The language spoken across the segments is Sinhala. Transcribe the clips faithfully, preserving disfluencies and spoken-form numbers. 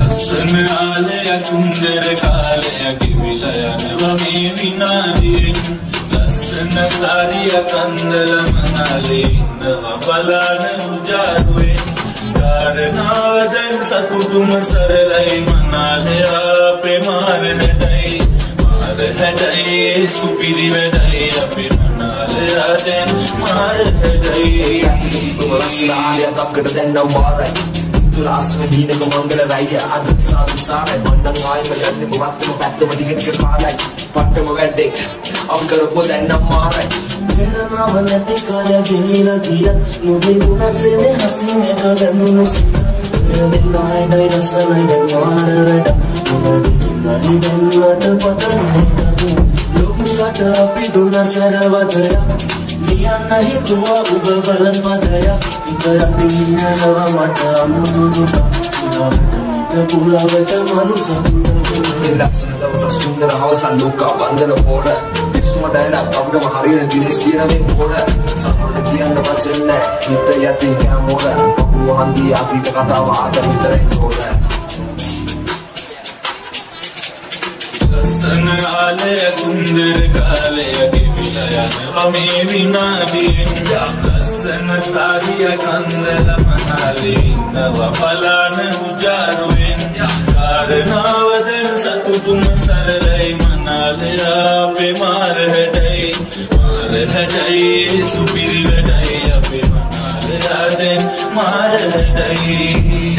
ලස්සන ආලය සුන්දර කාලයක් ගෙවිලා යනවා මේ විනාඩියෙන් ලස්සන සාරිය කන්දල මනාලේ ඉන්නවා බලාන උජාරුවෙන් කාරණාව දැන් සතුටුම සරලයි මනාලේ අපේ මාර හැටයි මාර හැටයි සුපිරි වැඩයි අපේ මනාලේ දැන් මාර හැටයි දක්කට දැන් නවාරයි තුලාස්ම හීනක මංගල රැය අද සාරයි මණ්ඩන් ආයම යන්නේ මොකක්ද පැත්තම ටික ටික කාලයි පට්ටම වැඩේ අප කරපුව දැන් නම් මාරයි වෙනම නැති කාලය ගෙනිලා ගියා නුඹේ ගුණසේ හසිනේ කලනුනු දෙන්නායි රසනයි දැන් මාර රට මොනදිකින් නලිදන්නට පතන්නේ ලෝකකට අපි දුන සරවදය ලියන්න හිතුවා ඔබ බලන් මතය ඉතරක් නියනවා මට අමුතුදුට ඉරාවට පුලාවට මනුසතුට ලස්සන දවසක් සුන්දර හවසක් ලෝකා වන්දන පොර විශ්ව ඩයලොග් අපිටම හරියන දිනේස් කියන මේ පොර සමහරට කියන්න වචන නැහැ හිත යටින් කැමෝර පපුව හන්දිය අතීත කතාව ආද විතරයි තෝර ලස්සන ආලය සුන්දර කාලයක් ගෙවිලා යනවා මේ විනාඩියෙන් ලස්සන සාරිය කන්දල මනාලේ ඉන්නවා බලාන උජාරුවෙන් කාරණාව දැන් සතුටුම සරලයි මනාලේ අපේ මාර හැටයි මාර හැටයි සුපිරි වැඩයි අපේ මනාලේ දැන් මාර හැටයි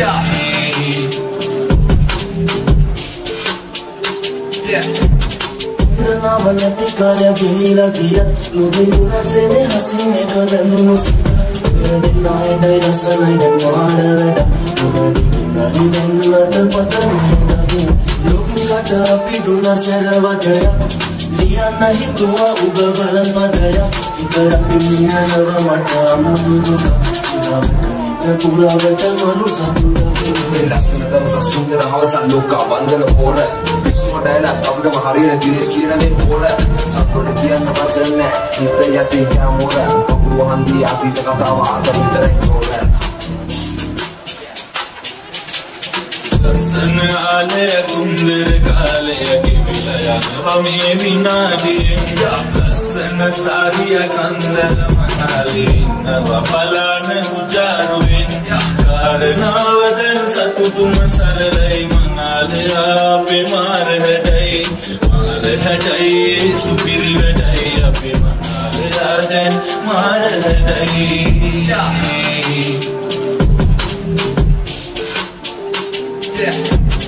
වෙනම නැති කාලය ගෙනිලා ගියා නුඹේ ගුණසේ හසිනේ කලනුනු දෙන්නායි රසනයි දැන් මාර රට මොනදිකින් නලිදන්නට පතන්නේ ලෝකකට අපි දුන සරවදය ලියන්න හිතුවා ඔබ බලන් මතය ඉතරක් නියනවා මට අමුතුදුට ඉරාවට පුලාවට මනුසතුට ලස්සන දවසක් සුන්දර හවසක් ලෝකා වන්දන පොර විශ්ව ඩයලොග් අපිටම හරියන දිනේස් කියන මේ පොර සතුට කියන්න වචන නැහැ හිත යටින් කැමෝර පපුව හන්දිය අතීත කතාව ආද විතරයි තෝර ලස්සන ආලය සුන්දර කාලයක් ගෙවිලා යනවා මේ විනාඩියෙන් ලස්සන සාරිය කන්දල මනාලේ ඉන්නවා බලාන උජාරුවෙන් කාරණාව දැන් සතුටුම සරලයි මනාලේ අපේ මාර හැටයි මාර හැටයි සුපිරි වැඩයි අපේ මනාලේ දැන් මාර හැටයි Yeah.